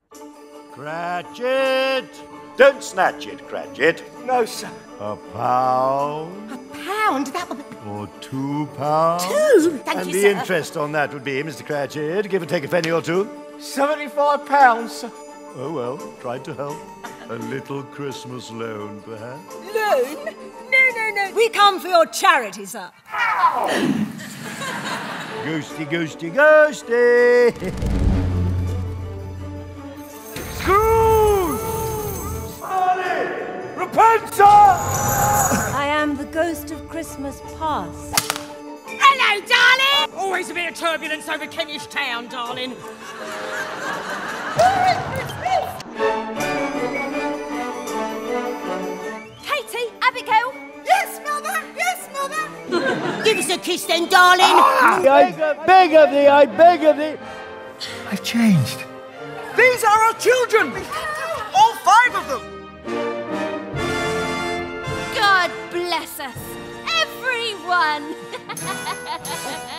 Cratchit! Don't snatch it, Cratchit. No, sir. £1. £1? That would be... Or £2. 2? Thank and you, the sir. interest on that would be, Mr. Cratchit, give or take a penny or two. £75, sir. Oh, well, tried to help. A little Christmas loan, perhaps? Loan? No. We come for your charity, sir. Ghosty, ghosty, ghosty! Scrooge! Repent, sir! I am the ghost of Christmas past. Hello, darling! Always a bit of turbulence over Kentish Town, darling. Katie, Abigail. Yes, Mother. Yes, Mother. Give us a kiss then, darling. I beg of thee, I beg of thee! I've changed. These are our children! All 5 of them! God bless us, everyone.